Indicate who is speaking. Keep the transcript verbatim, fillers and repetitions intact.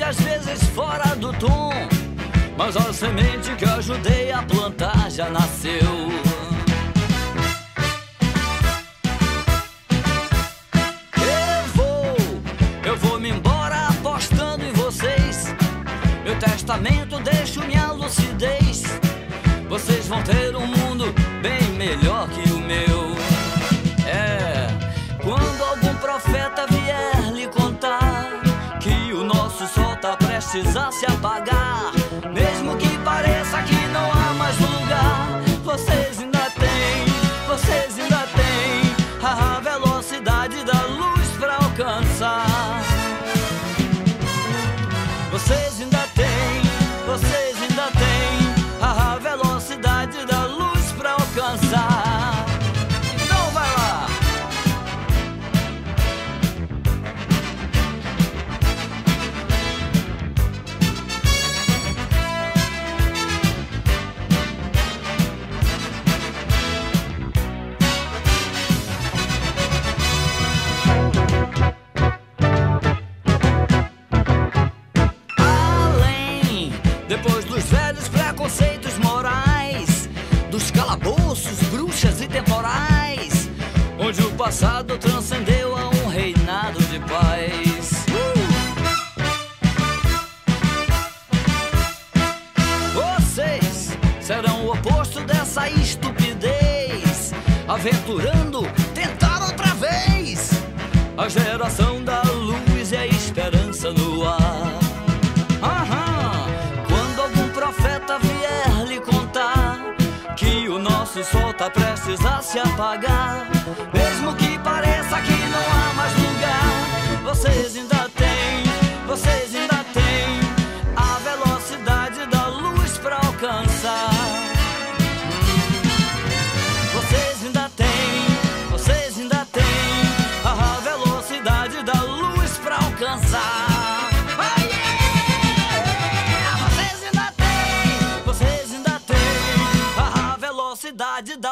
Speaker 1: às vezes fora do tom, mas a semente que ajudei a plantar já nasceu. Eu vou, eu vou me embora apostando em vocês. Meu testamento deixo minha lucidez. Vocês vão ter um mundo bem melhor que o meu. É, quando algum profeta vier lhe contar que o nosso sol tá prestes a se apagar, mesmo que pareça que não há mais lugar, vocês ainda têm, vocês ainda têm a velocidade da luz pra alcançar. Vocês ainda têm, vocês ainda têm a velocidade da luz pra alcançar. Então vai lá. Além, depois dos velhos preconceitos morais, dos calabouços, bruxas e temporais, onde o passado transcendeu a um reinado de paz. Uh! Vocês serão o oposto dessa estupidez, aventurando, tentar outra vez. A geração da luz e a esperança no ar. Aham. Quando algum profeta vier lhe contar que o nosso sol tá prestes a se apagar, mesmo que pareça que não há mais lugar, vocês ainda têm, vocês ainda têm a velocidade da luz pra alcançar. Vocês ainda têm, vocês ainda têm a velocidade da luz pra alcançar. Ah, yeah! Vocês ainda têm, vocês ainda têm a velocidade da